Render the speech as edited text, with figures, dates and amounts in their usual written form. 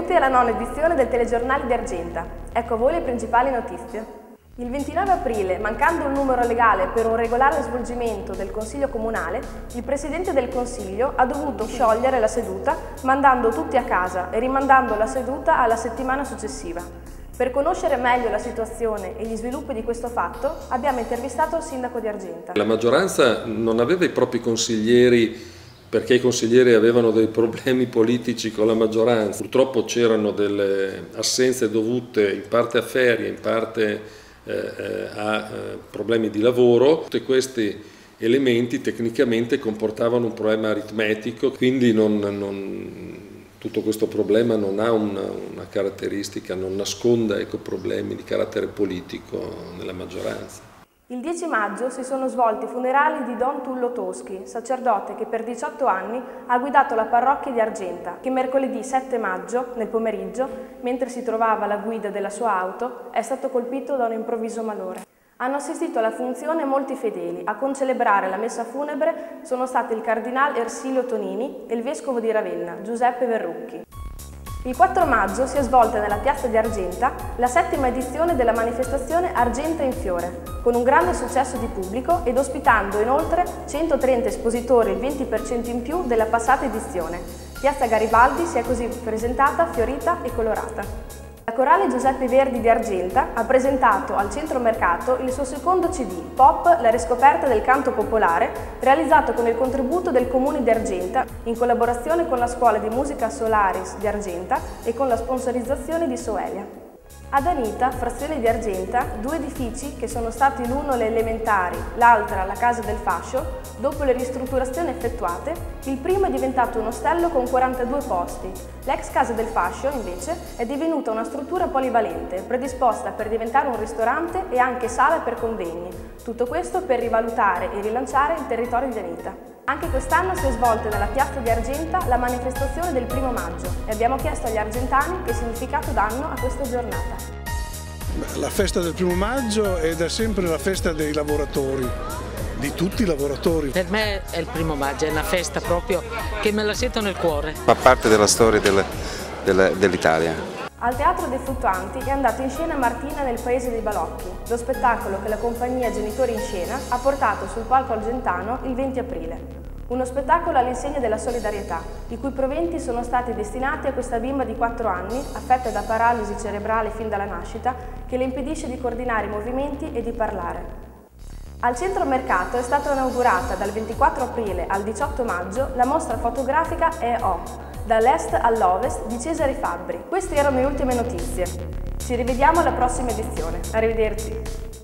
benvenuti alla nona edizione del Telegiornale di Argenta. Ecco a voi le principali notizie. Il 29 aprile, mancando il numero legale per un regolare svolgimento del Consiglio Comunale, il Presidente del Consiglio ha dovuto sciogliere la seduta mandando tutti a casa e rimandando la seduta alla settimana successiva. Per conoscere meglio la situazione e gli sviluppi di questo fatto, abbiamo intervistato il sindaco di Argenta. La maggioranza non aveva i propri consiglieri perché i consiglieri avevano dei problemi politici con la maggioranza. Purtroppo c'erano delle assenze dovute in parte a ferie, in parte a problemi di lavoro. Tutti questi elementi tecnicamente comportavano un problema aritmetico, quindi tutto questo problema non ha una caratteristica, non nasconde problemi di carattere politico nella maggioranza. Il 10 maggio si sono svolti i funerali di Don Tullo Toschi, sacerdote che per 18 anni ha guidato la parrocchia di Argenta, che mercoledì 7 maggio, nel pomeriggio, mentre si trovava alla guida della sua auto, è stato colpito da un improvviso malore. Hanno assistito alla funzione molti fedeli. A concelebrare la messa funebre sono stati il cardinale Ersilio Tonini e il vescovo di Ravenna, Giuseppe Verrucchi. Il 4 maggio si è svolta nella piazza di Argenta la 7ª edizione della manifestazione Argenta in Fiore, con un grande successo di pubblico ed ospitando inoltre 130 espositori, il 20% in più della passata edizione. Piazza Garibaldi si è così presentata fiorita e colorata. La Corale Giuseppe Verdi di Argenta ha presentato al Centro Mercato il suo secondo CD, Pop, la riscoperta del canto popolare, realizzato con il contributo del Comune di Argenta, in collaborazione con la Scuola di Musica Solaris di Argenta e con la sponsorizzazione di Soelia. Ad Anita, frazione di Argenta, 2 edifici che sono stati l'uno le elementari, l'altra la Casa del Fascio, dopo le ristrutturazioni effettuate, il primo è diventato un ostello con 42 posti. L'ex Casa del Fascio, invece, è divenuta una struttura polivalente, predisposta per diventare un ristorante e anche sala per convegni. Tutto questo per rivalutare e rilanciare il territorio di Anita. Anche quest'anno si è svolta nella piazza di Argenta la manifestazione del 1° maggio e abbiamo chiesto agli argentani che significato danno a questa giornata. La festa del 1° maggio è da sempre la festa dei lavoratori, di tutti i lavoratori. Per me è il 1° maggio, è una festa proprio che me la sento nel cuore. Fa parte della storia dell'Italia. Al Teatro dei Fluttuanti è andato in scena Martina nel Paese dei Balocchi, lo spettacolo che la compagnia Genitori in Scena ha portato sul palco argentano il 20 aprile. Uno spettacolo all'insegna della solidarietà, i cui proventi sono stati destinati a questa bimba di 4 anni, affetta da paralisi cerebrale fin dalla nascita, che le impedisce di coordinare i movimenti e di parlare. Al Centro Mercato è stata inaugurata dal 24 aprile al 18 maggio la mostra fotografica EO, dall'est all'ovest di Cesare Fabbri. Queste erano le ultime notizie. Ci rivediamo alla prossima edizione. Arrivederci.